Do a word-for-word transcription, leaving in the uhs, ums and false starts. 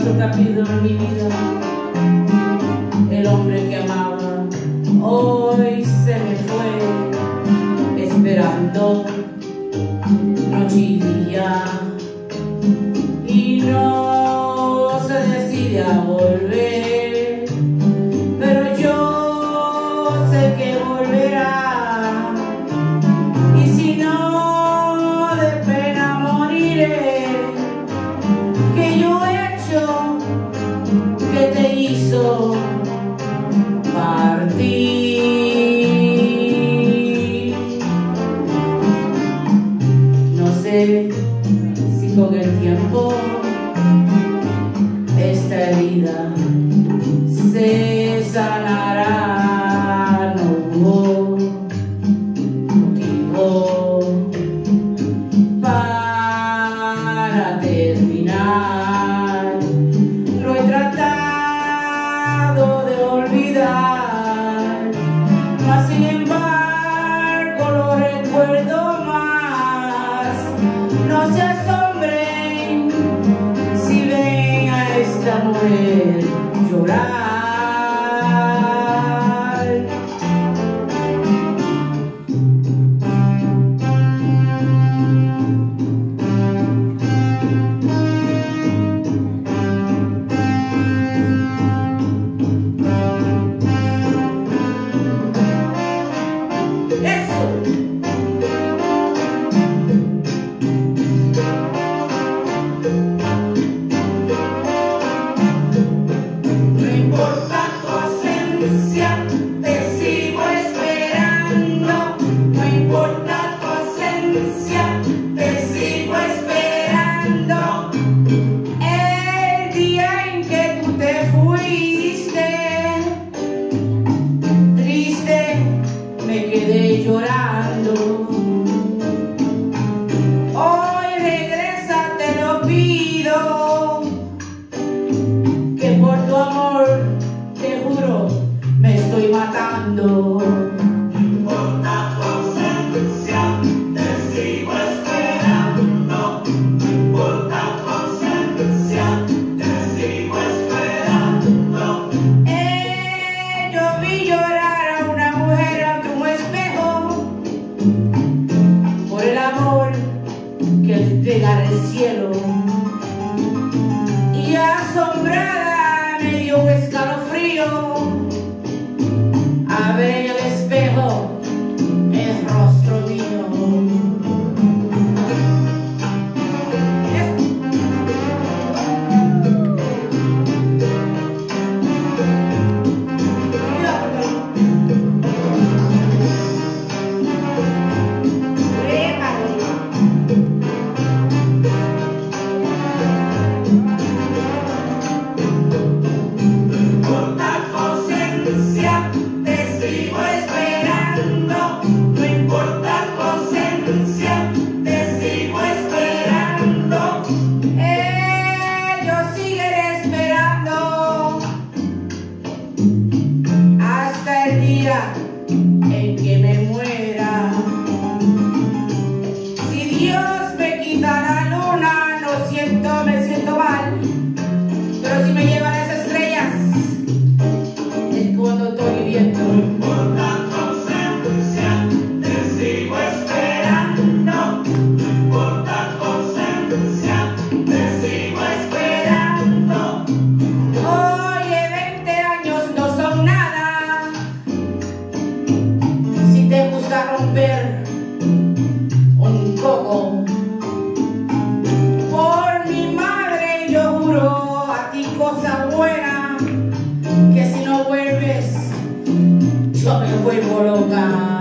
otro capítulo en mi vida. El hombre que amaba hoy se me fue, esperando noche y día, y no se decide a volver, pero yo sé que volverá, y si no, de pena moriré. Que yo he hecho que te hizo partir. No sé si con el tiempo esta herida se sanará. No hubo motivo para terminar. Lo he tratado de olvidar, mas sin embargo lo recuerdo más. No se asombren si ven a esta mujer llorar. Llorando, hoy regresa, te lo pido, que por tu amor, te juro, me estoy matando. No importa tu ausencia, te sigo esperando. No importa tu ausencia, te sigo esperando. Eh, yo vi llorar a una mujer ante un espejo, por el amor que entregar el cielo, y asombrada me dio un escalofrío a ver en el espejo el rostro mío. En que me muera, si Dios me quita la luna, no siento, me siento mal, pero si me lleva las estrellas, es cuando estoy viviendo. No importa tu ausencia, te sigo esperando. No importa tu ausencia, te sigo esperando. Oye, veinte años no son nada. Te gusta romper un coco, por mi madre yo juro a ti cosa buena, que si no vuelves yo me vuelvo loca.